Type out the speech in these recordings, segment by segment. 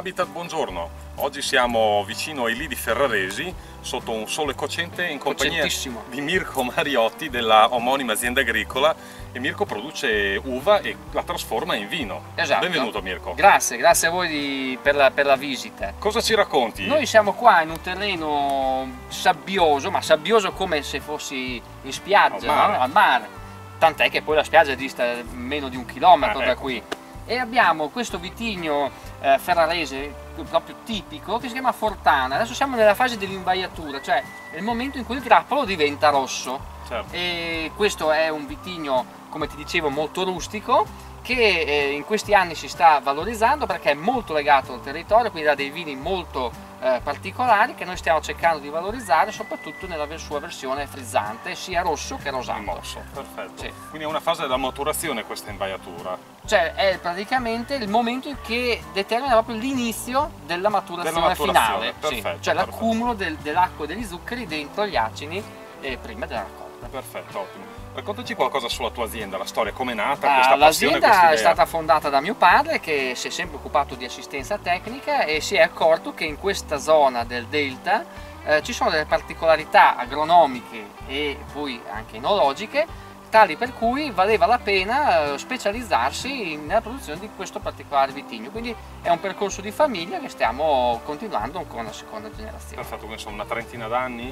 Habitat, buongiorno. Oggi siamo vicino ai lidi ferraresi, sotto un sole cocente, in compagnia di Mirko Mariotti della omonima azienda agricola. E Mirko produce uva e la trasforma in vino. Esatto. Benvenuto Mirko. Grazie a voi per la visita. Cosa ci racconti? Noi siamo qua in un terreno sabbioso, ma sabbioso come se fossi in spiaggia, al mare. Tant'è che poi la spiaggia dista meno di 1 chilometro da qui. E abbiamo questo vitigno ferrarese proprio tipico che si chiama Fortana. Adesso siamo nella fase dell'invaiatura, cioè nel momento in cui il grappolo diventa rosso. Certo. E questo è un vitigno, come ti dicevo, molto rustico, che in questi anni si sta valorizzando perché è molto legato al territorio, quindi ha dei vini molto particolari che noi stiamo cercando di valorizzare, soprattutto nella sua versione frizzante, sia rosso che rosato. Mosso, perfetto. Sì. Quindi è una fase della maturazione questa invaiatura. Cioè è praticamente il momento in che determina proprio l'inizio della maturazione finale. Perfetto, cioè l'accumulo dell'acqua e degli zuccheri dentro gli acini prima della raccolta. Perfetto, ottimo. Raccontaci qualcosa sulla tua azienda, la storia, com'è nata questa passione, l'azienda è stata fondata da mio padre, che si è sempre occupato di assistenza tecnica e si è accorto che in questa zona del delta ci sono delle particolarità agronomiche e poi anche enologiche tali per cui valeva la pena specializzarsi nella produzione di questo particolare vitigno. Quindi è un percorso di famiglia che stiamo continuando con la seconda generazione. Perfetto, quindi sono una trentina d'anni?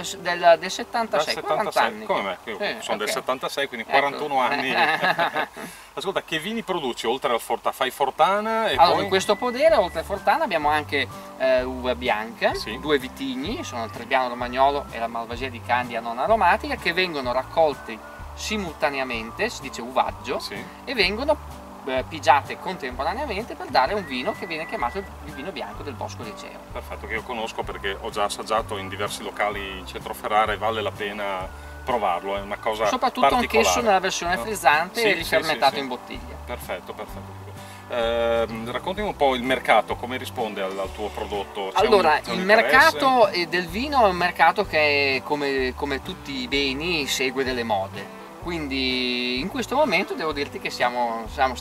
Del 76, 40 anni. Come me, io sono del 76, quindi 41 anni. Ascolta, che vini produci oltre al Fortana? Fai Fortana e allora, poi... in questo podere, oltre a Fortana, abbiamo anche uva bianca, sì. 2 vitigni, sono il Trebbiano Romagnolo e la Malvasia di Candia non aromatica, che vengono raccolti simultaneamente, si dice uvaggio, sì. E vengono pigiate contemporaneamente per dare un vino che viene chiamato il vino bianco del Bosco Liceo. Perfetto, che io conosco perché ho già assaggiato in diversi locali in centro Ferrara e vale la pena provarlo, è una cosa soprattutto particolare. Anch'esso nella versione frizzante sì, e rifermentato sì. in bottiglia. Perfetto, perfetto. Raccontami un po' il mercato, come risponde al tuo prodotto? Allora, il mercato del vino è un mercato che, come tutti i beni, segue delle mode. Quindi in questo momento devo dirti che stiamo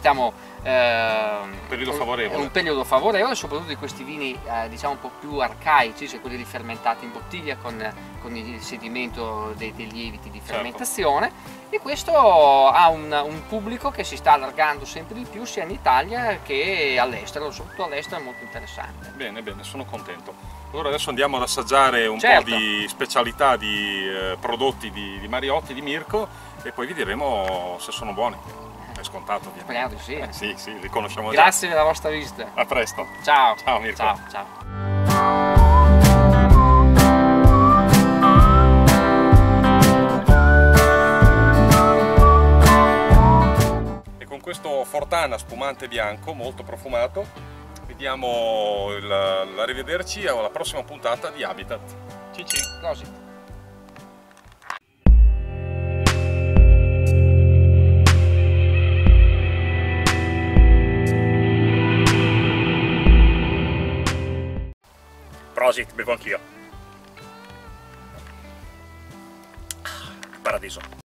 un periodo favorevole. Un periodo favorevole, soprattutto di questi vini diciamo un po' più arcaici, cioè quelli rifermentati in bottiglia con il sedimento dei lieviti di fermentazione. Certo. E questo ha un pubblico che si sta allargando sempre di più sia in Italia che all'estero, soprattutto all'estero è molto interessante. Bene, bene, sono contento. Allora adeso andiamo ad assaggiare un po' di specialità di prodotti di Mariotti, di Mirko, e poi vi diremo se sono buoni. È scontato, ovviamente. Speriamo di sì. Sì, li conosciamo già. Grazie della vostra visita. A presto. Ciao. Ciao Mirko. Ciao. E con questo Fortana spumante bianco molto profumato vi diamo l'arrivederci alla prossima puntata di Habitat. Cici. Così. Prosit, bevo anch'io. Paradiso.